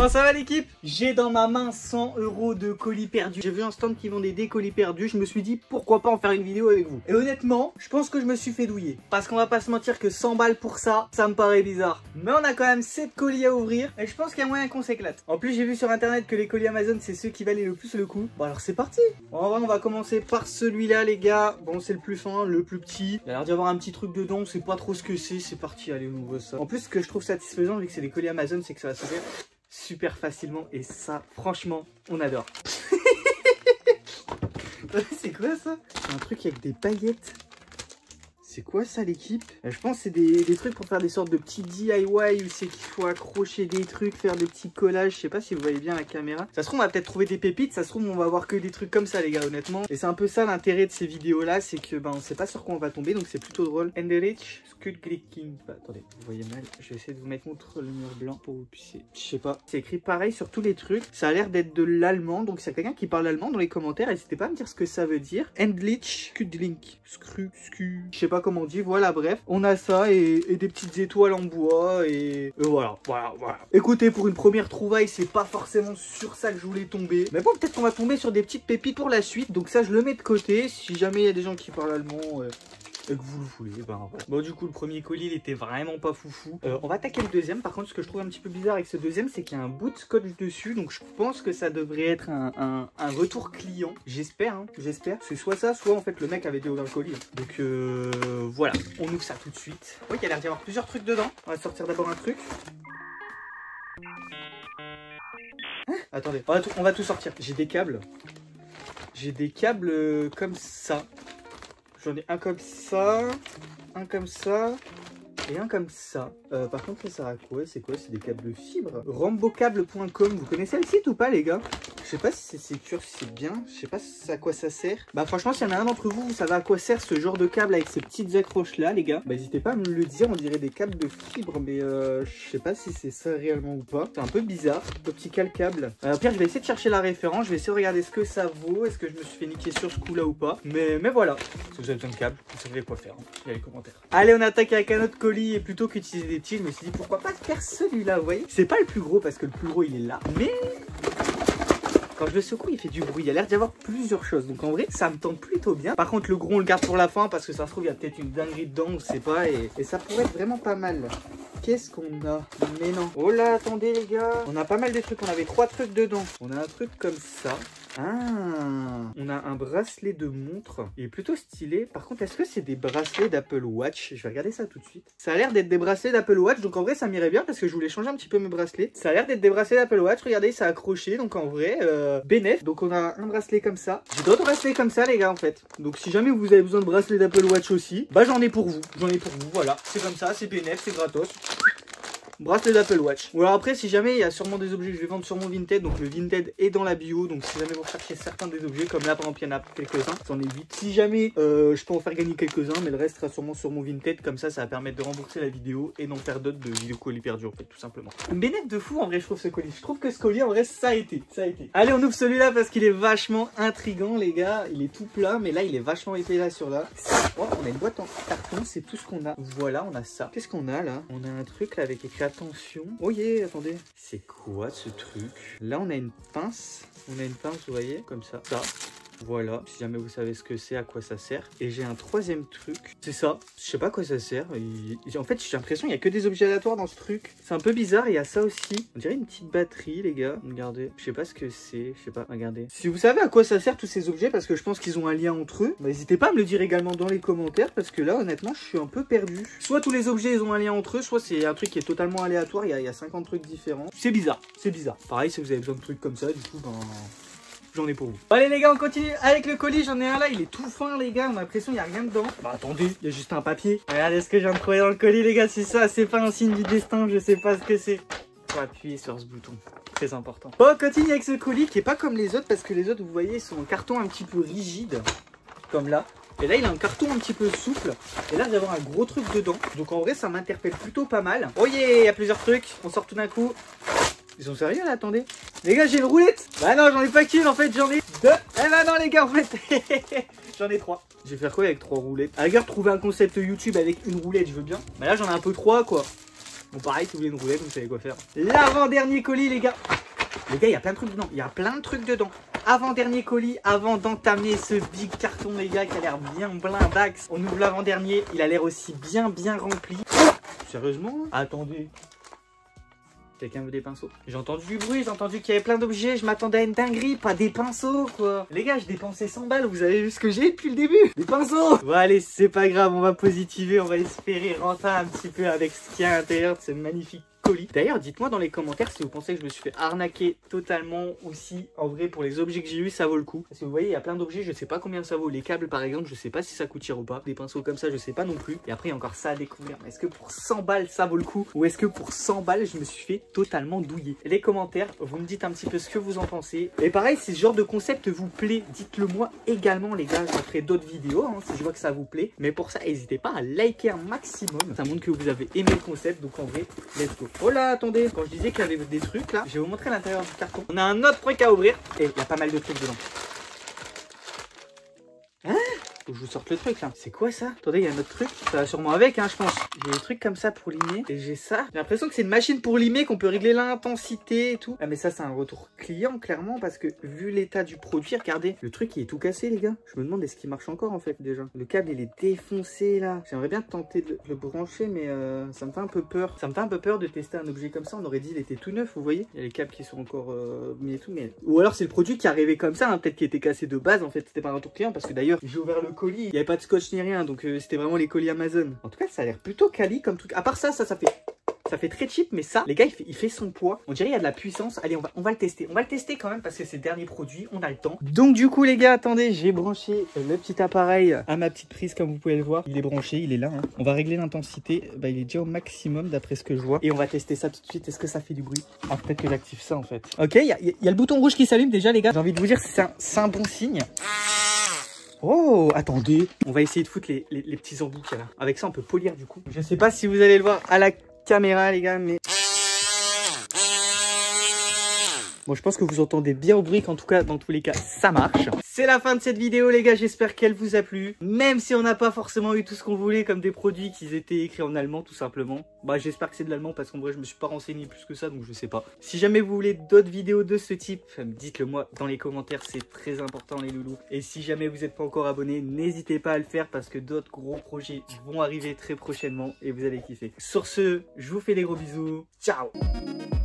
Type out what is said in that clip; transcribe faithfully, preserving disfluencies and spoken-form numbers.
Comment ça va l'équipe? J'ai dans ma main cent euros de colis perdus. J'ai vu un stand qui vendait des colis perdus. Je me suis dit pourquoi pas en faire une vidéo avec vous. Et honnêtement, je pense que je me suis fait douiller. Parce qu'on va pas se mentir que cent balles pour ça, ça me paraît bizarre. Mais on a quand même sept colis à ouvrir. Et je pense qu'il y a moyen qu'on s'éclate. En plus, j'ai vu sur internet que les colis Amazon, c'est ceux qui valaient le plus le coup. Bon alors c'est parti. Bon, en vrai, on va commencer par celui-là les gars. Bon, c'est le plus fin, le plus petit. Il a l'air d'y avoir un petit truc dedans. On sait pas trop ce que c'est. C'est parti, allez, on ouvre ça. En plus, ce que je trouve satisfaisant, vu que c'est des colis Amazon, c'est que ça va s'ouvrir super facilement. Et ça, franchement, on adore. C'est quoi ça? C'est un truc avec des paillettes. C'est quoi ça l'équipe? Je pense que c'est des, des trucs pour faire des sortes de petits D I Y où c'est qu'il faut accrocher des trucs, faire des petits collages. Je sais pas si vous voyez bien la caméra. Ça se trouve on va peut-être trouver des pépites, ça se trouve on va voir que des trucs comme ça les gars honnêtement. Et c'est un peu ça l'intérêt de ces vidéos là, c'est que ben on sait pas sur quoi on va tomber donc c'est plutôt drôle. And the rich Squid King. Bah, attendez, vous voyez mal, je vais essayer de vous mettre contre le mur blanc pour que vous puissiez. Je sais pas, c'est écrit pareil sur tous les trucs. Ça a l'air d'être de l'allemand, donc s'il y a quelqu'un qui parle allemand dans les commentaires, n'hésitez pas à me dire ce que ça veut dire. Endlich Kudlink. Scru, scu. Je sais pas comment on dit, voilà, bref. On a ça et, et des petites étoiles en bois et, et voilà, voilà, voilà. Écoutez, pour une première trouvaille, c'est pas forcément sur ça que je voulais tomber. Mais bon, peut-être qu'on va tomber sur des petites pépites pour la suite. Donc ça, je le mets de côté. Si jamais il y a des gens qui parlent allemand euh, et que vous le voulez, ben voilà. Bon, du coup, le premier colis, il était vraiment pas foufou. Euh, on va attaquer le deuxième. Par contre, ce que je trouve un petit peu bizarre avec ce deuxième, c'est qu'il y a un bout de scotch dessus. Donc je pense que ça devrait être un, un, un retour client. J'espère, hein, j'espère. C'est soit ça, soit en fait le mec avait déouvert le colis. Donc euh, voilà, on ouvre ça tout de suite. Oui, il y a l'air d'y avoir plusieurs trucs dedans. On va sortir d'abord un truc. Hein, attendez, on va, tout, on va tout sortir. J'ai des câbles. J'ai des câbles euh, comme ça. J'en ai un comme ça, un comme ça et un comme ça. Euh, par contre, ça sert à quoi? C'est quoi? C'est des câbles de fibre. Rambocable point com, vous connaissez le site ou pas les gars? Je sais pas si c'est sécure, si c'est bien. Je sais pas à quoi ça sert. Bah franchement, s'il y en a un d'entre vous, vous savez à quoi sert ce genre de câble avec ces petites accroches là les gars, bah n'hésitez pas à me le dire. On dirait des câbles de fibre, mais euh, je sais pas si c'est ça réellement ou pas. C'est un peu bizarre, optical câble. Euh, Pierre, je vais essayer de chercher la référence. Je vais essayer de regarder ce que ça vaut. Est-ce que je me suis fait niquer sur ce coup là ou pas. Mais, mais voilà, si vous avez besoin de câbles, vous savez quoi faire. Hein. Il y a les commentaires. Allez, on attaque avec un autre colis. Et plutôt qu'utiliser des petits, je me suis dit pourquoi pas faire celui-là, vous voyez. C'est pas le plus gros parce que le plus gros il est là, mais quand je le secoue, il fait du bruit. Il y a l'air d'y avoir plusieurs choses. Donc en vrai, ça me tente plutôt bien. Par contre, le gros, on le garde pour la fin parce que ça se trouve, il y a peut-être une dinguerie dedans, on sait pas. Et, et ça pourrait être vraiment pas mal. Qu'est-ce qu'on a? Mais non. Oh là, attendez les gars. On a pas mal de trucs. On avait trois trucs dedans. On a un truc comme ça. Ah, on a un bracelet de montre. Il est plutôt stylé. Par contre, est-ce que c'est des bracelets d'Apple Watch? Je vais regarder ça tout de suite. Ça a l'air d'être des bracelets d'Apple Watch. Donc en vrai, ça m'irait bien parce que je voulais changer un petit peu mes bracelets. Ça a l'air d'être des bracelets d'Apple Watch. Regardez, ça a accroché. Donc en vrai, euh, bénéf. Donc on a un bracelet comme ça. J'ai d'autres bracelets comme ça, les gars, en fait. Donc si jamais vous avez besoin de bracelets d'Apple Watch aussi, bah j'en ai pour vous. J'en ai pour vous. Voilà. C'est comme ça. C'est bénéf. C'est gratos. Bracelet d'Apple Watch. Ou alors après, si jamais il y a sûrement des objets que je vais vendre sur mon Vinted, donc le Vinted est dans la bio, donc si jamais vous recherchez certains des objets, comme là par exemple il y en a quelques-uns, j'en ai huit. Si jamais euh, je peux en faire gagner quelques-uns, mais le reste sera sûrement sur mon Vinted, comme ça ça va permettre de rembourser la vidéo et d'en faire d'autres de vidéos colis perdus en fait, tout simplement. Une bénéfice de fou en vrai, je trouve ce colis. Je trouve que ce colis en vrai ça a été, ça a été. Allez, on ouvre celui-là parce qu'il est vachement intriguant les gars. Il est tout plat, mais là il est vachement épais là sur là. Oh, on a une boîte en carton, c'est tout ce qu'on a. Voilà, on a ça. Qu'est-ce qu'on a là? On a un truc là avec écrit attention. Oh yeah, attendez. C'est quoi ce truc? Là, on a une pince. On a une pince, vous voyez, comme ça. Ça. Voilà, si jamais vous savez ce que c'est, à quoi ça sert. Et j'ai un troisième truc. C'est ça. Je sais pas à quoi ça sert. Il... En fait, j'ai l'impression qu'il n'y a que des objets aléatoires dans ce truc. C'est un peu bizarre. Il y a ça aussi. On dirait une petite batterie, les gars. Regardez. Je sais pas ce que c'est. Je sais pas. Regardez. Si vous savez à quoi ça sert tous ces objets, parce que je pense qu'ils ont un lien entre eux, bah, n'hésitez pas à me le dire également dans les commentaires. Parce que là, honnêtement, je suis un peu perdu. Soit tous les objets, ils ont un lien entre eux, soit c'est un truc qui est totalement aléatoire. Il y a, il y a cinquante trucs différents. C'est bizarre. C'est bizarre. Pareil, si vous avez besoin de trucs comme ça, du coup, ben... j'en ai pour vous. Bon, allez les gars, on continue avec le colis. J'en ai un là, il est tout fin les gars. On a l'impression qu'il n'y a rien dedans. Bah attendez, il y a juste un papier. Regardez ce que je viens de trouver dans le colis les gars. Si ça, c'est pas un signe du destin, je sais pas ce que c'est. Faut appuyer sur ce bouton. Très important. Bon, on continue avec ce colis qui est pas comme les autres parce que les autres, vous voyez, ils sont en carton un petit peu rigide. Comme là. Et là, il a un carton un petit peu souple. Et là, il va y avoir un gros truc dedans. Donc en vrai, ça m'interpelle plutôt pas mal. Oh yeah, il y a plusieurs trucs. On sort tout d'un coup. Ils sont sérieux là, attendez. Les gars, j'ai une roulette. Bah non, j'en ai pas qu'une en fait, j'en ai deux. Eh bah non les gars, en fait, j'en ai trois. Je vais faire quoi avec trois roulettes? À la rigueur, trouver un concept YouTube avec une roulette, je veux bien. Mais là, j'en ai un peu trois quoi. Bon pareil, si vous voulez une roulette, vous savez quoi faire. L'avant-dernier colis les gars. Les gars, il y a plein de trucs dedans, il y a plein de trucs dedans. Avant-dernier colis, avant d'entamer ce big carton les gars qui a l'air bien blindax. On ouvre l'avant-dernier, il a l'air aussi bien bien rempli. Sérieusement? Attendez. Quelqu'un veut des pinceaux? J'ai entendu du bruit, j'ai entendu qu'il y avait plein d'objets, je m'attendais à une dinguerie, pas des pinceaux quoi. Les gars, j'ai dépensé cent balles, vous avez vu ce que j'ai depuis le début? Des pinceaux. Bon allez, c'est pas grave, on va positiver, on va espérer rentrer un petit peu avec ce qu'il y a à l'intérieur de ce magnifique colis. D'ailleurs, dites-moi dans les commentaires si vous pensez que je me suis fait arnaquer totalement ou si en vrai pour les objets que j'ai eu ça vaut le coup. Parce que vous voyez, il y a plein d'objets, je sais pas combien ça vaut. Les câbles par exemple, je sais pas si ça coûte cher ou pas. Des pinceaux comme ça, je sais pas non plus. Et après, il y a encore ça à découvrir. Est-ce que pour cent balles ça vaut le coup? Ou est-ce que pour cent balles je me suis fait totalement douiller? Les commentaires, vous me dites un petit peu ce que vous en pensez. Et pareil, si ce genre de concept vous plaît, dites-le moi également les gars. Je ferai d'autres vidéos hein, si je vois que ça vous plaît. Mais pour ça, n'hésitez pas à liker un maximum. Ça montre que vous avez aimé le concept. Donc en vrai, let's go. Oh là, attendez. Quand je disais qu'il y avait des trucs là, je vais vous montrer l'intérieur du carton. On a un autre truc à ouvrir et il y a pas mal de trucs dedans. Hein? Faut que je vous sorte le truc là. C'est quoi ça? Attendez, il y a un autre truc. Ça va sûrement avec, hein, je pense. J'ai des trucs comme ça pour limer. Et j'ai ça. J'ai l'impression que c'est une machine pour limer, qu'on peut régler l'intensité et tout. Ah, mais ça, c'est un retour client, clairement, parce que vu l'état du produit, regardez, le truc il est tout cassé, les gars. Je me demande est-ce qu'il marche encore en fait déjà. Le câble il est défoncé là. J'aimerais bien tenter de le brancher, mais euh, ça me fait un peu peur. Ça me fait un peu peur de tester un objet comme ça. On aurait dit il était tout neuf, vous voyez. Il y a les câbles qui sont encore euh, mis et tout, mais. Ou alors c'est le produit qui est arrivé comme ça, hein, peut-être qu'il était cassé de base. En fait, c'était pas un retour client parce que d'ailleurs, j'ai ouvert le colis, il n'y avait pas de scotch ni rien, donc euh, c'était vraiment les colis Amazon. En tout cas, ça a l'air plutôt quali comme truc. À part ça, ça, ça fait. Ça fait très cheap, mais ça, les gars, il fait, il fait son poids. On dirait qu'il y a de la puissance. Allez, on va, on va le tester. On va le tester quand même parce que c'est le dernier produit. On a le temps. Donc, du coup, les gars, attendez, j'ai branché le petit appareil à ma petite prise, comme vous pouvez le voir. Il est branché, il est là. Hein. On va régler l'intensité. Bah, il est déjà au maximum d'après ce que je vois. Et on va tester ça tout de suite. Est-ce que ça fait du bruit? Ah, peut-être que j'active ça en fait. Ok, il y, y, y a le bouton rouge qui s'allume déjà, les gars. J'ai envie de vous dire, c'est un, c'est un bon signe. Oh, attendez. On va essayer de foutre les, les, les petits embouts qu'il y a là. Avec ça, on peut polir du coup. Je sais pas si vous allez le voir à la caméra, les gars, mais... Bon, je pense que vous entendez bien au bruit qu'en tout cas, dans tous les cas, ça marche. C'est la fin de cette vidéo, les gars. J'espère qu'elle vous a plu. Même si on n'a pas forcément eu tout ce qu'on voulait, comme des produits qui étaient écrits en allemand, tout simplement. Bah, j'espère que c'est de l'allemand parce qu'en vrai, je me suis pas renseigné plus que ça, donc je sais pas. Si jamais vous voulez d'autres vidéos de ce type, dites-le moi dans les commentaires. C'est très important, les loulous. Et si jamais vous n'êtes pas encore abonné, n'hésitez pas à le faire parce que d'autres gros projets vont arriver très prochainement et vous allez kiffer. Sur ce, je vous fais des gros bisous. Ciao!